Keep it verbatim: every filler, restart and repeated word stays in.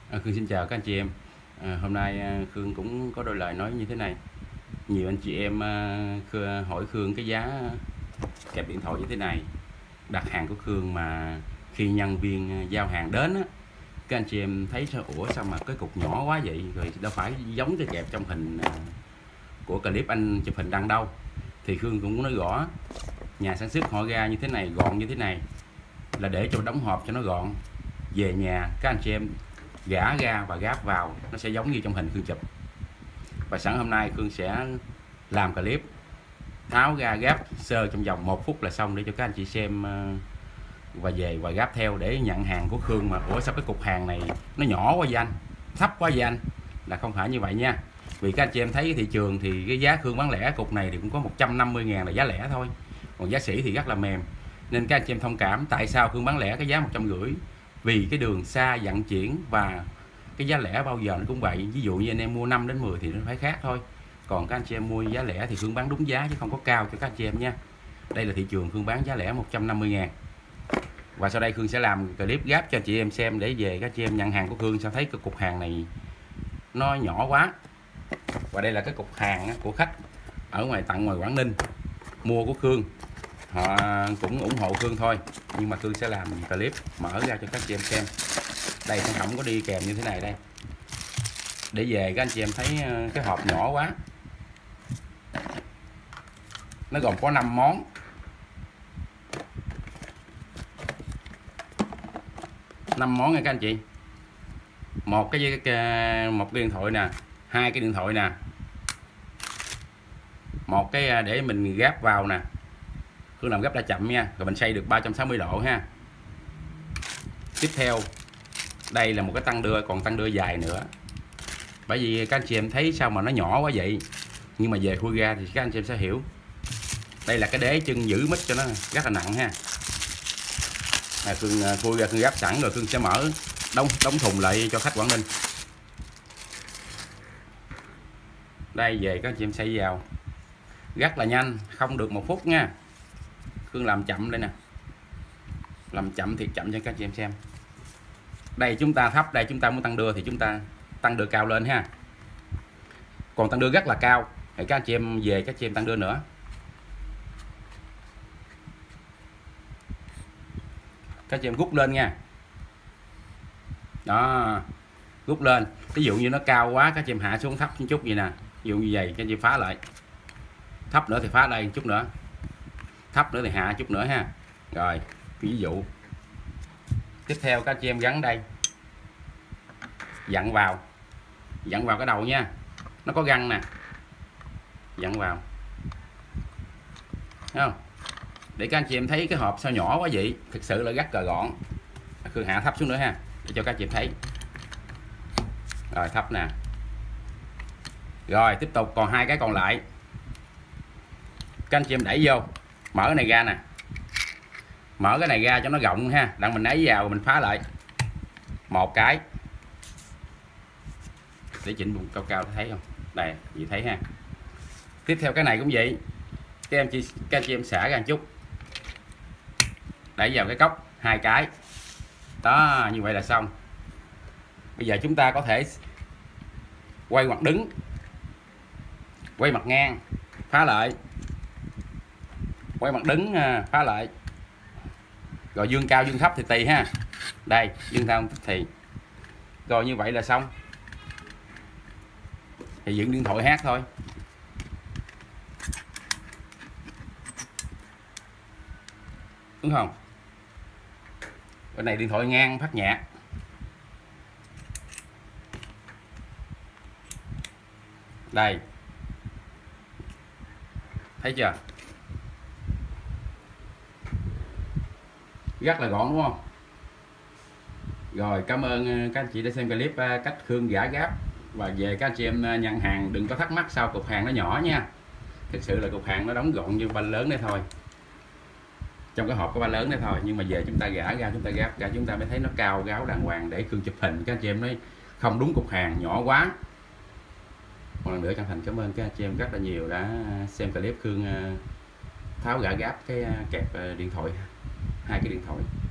À, Khương xin chào các anh chị em. À, hôm nay à, Khương cũng có đôi lời nói như thế này. Nhiều anh chị em à, Khương, hỏi Khương cái giá kẹp điện thoại như thế này. Đặt hàng của Khương mà khi nhân viên à, giao hàng đến á, các anh chị em thấy sao, ủa sao mà cái cục nhỏ quá vậy, rồi đâu phải giống cái kẹp trong hình à, của clip anh chụp hình đăng đâu. Thì Khương cũng nói rõ, nhà sản xuất họ ra như thế này, gọn như thế này là để cho đóng hộp cho nó gọn. Về nhà các anh chị em gã ra và gáp vào, nó sẽ giống như trong hình Khương chụp. Và sẵn hôm nay Khương sẽ làm clip tháo ra gáp sơ trong vòng một phút là xong, để cho các anh chị xem và về và gáp theo để nhận hàng của Khương. Mà ủa sao cái cục hàng này nó nhỏ quá vậy anh, thấp quá vậy anh? Là không phải như vậy nha. Vì các anh chị em thấy cái thị trường thì cái giá Khương bán lẻ cục này thì cũng có một trăm năm mươi ngàn là giá lẻ thôi, còn giá sỉ thì rất là mềm. Nên các anh chị em thông cảm tại sao Khương bán lẻ cái giá một trăm rưỡi, vì cái đường xa vận chuyển và cái giá lẻ bao giờ nó cũng vậy. Ví dụ như anh em mua năm đến mười thì nó phải khác thôi, còn các anh chị em mua giá lẻ thì Khương bán đúng giá chứ không có cao cho các anh chị em nha. Đây là thị trường Khương bán giá lẻ một trăm năm mươi ngàn. Và sau đây Khương sẽ làm clip gáp cho anh chị em xem, để về các chị em nhận hàng của Khương sao thấy cái cục hàng này nó nhỏ quá. Và đây là cái cục hàng của khách ở ngoài tận ngoài Quảng Ninh mua của Khương, họ cũng ủng hộ Khương thôi, nhưng mà Khương sẽ làm clip mở ra cho các chị em xem. Đây sản phẩm có đi kèm như thế này đây, để về các anh chị em thấy cái hộp nhỏ quá. Nó gồm có năm món. năm món nha các anh chị. Một cái, cái một cái điện thoại nè, hai cái điện thoại nè, một cái để mình gáp vào nè. Khương làm gấp đã chậm nha, rồi mình xoay được ba trăm sáu mươi độ ha. Tiếp theo đây là một cái tăng đưa, còn tăng đưa dài nữa. Bởi vì các anh chị em thấy sao mà nó nhỏ quá vậy, nhưng mà về khui ra thì các anh chị em sẽ hiểu. Đây là cái đế chân giữ mít cho nó rất là nặng ha. À, Khương khui ra, Khương gấp sẵn rồi, Khương sẽ mở đóng đóng thùng lại cho khách Quảng Ninh. Đây về các anh chị em xây vào rất là nhanh, không được một phút nha. Khương làm chậm đây nè, làm chậm thiệt chậm cho các anh chị em xem. Đây chúng ta thấp, đây chúng ta muốn tăng đưa thì chúng ta tăng đưa cao lên ha. Còn tăng đưa rất là cao thì các anh chị em về các chị em tăng đưa nữa. Các chị em rút lên nha. Đó, rút lên. Ví dụ như nó cao quá các chị em hạ xuống thấp một chút vậy nè. Ví dụ như vậy các chị em phá lại. Thấp nữa thì phá đây một chút nữa. Thấp nữa thì hạ chút nữa ha. Rồi, ví dụ. Tiếp theo các chị em gắn đây. Dặn vào. Dặn vào cái đầu nha. Nó có găng nè. Dặn vào. Thấy không? Để các anh chị em thấy cái hộp sao nhỏ quá vậy, thực sự là rất là gọn. Khương hạ thấp xuống nữa ha, để cho các anh chị em thấy. Rồi thấp nè. Rồi tiếp tục còn hai cái còn lại. Các anh chị em đẩy vô, mở cái này ra nè. Mở cái này ra cho nó rộng ha, đặng mình ấy vào mình phá lại. Một cái. Để chỉnh vùng cao cao thấy không? Đây, chị thấy ha. Tiếp theo cái này cũng vậy. Các em chị các anh chị em xả ra một chút. Đẩy vào cái cốc hai cái. Đó, như vậy là xong. Bây giờ chúng ta có thể quay mặt đứng, quay mặt ngang, phá lại. Quay mặt đứng phá lại. Rồi dương cao dương thấp thì tùy ha. Đây, dương cao thì. Rồi như vậy là xong. Thì dựng điện thoại hát thôi. Đúng không? Cái này điện thoại ngang phát nhạc. Đây. Thấy chưa? Rất là gọn đúng không? Rồi cảm ơn các anh chị đã xem clip cách Khương gã gáp. Và về các anh chị em nhận hàng đừng có thắc mắc sao cục hàng nó nhỏ nha. Thực sự là cục hàng nó đóng gọn như banh lớn đấy thôi. Trong cái hộp có ba lớn đấy thôi, nhưng mà về chúng ta gã ra, chúng ta gáp ra, chúng ta mới thấy nó cao gáo đàng hoàng để Khương chụp hình. Các anh chị em nói không đúng cục hàng, nhỏ quá. Một lần nữa chân thành cảm ơn các anh chị em rất là nhiều đã xem clip Khương tháo gã gáp cái kẹp điện thoại, hai cái điện thoại.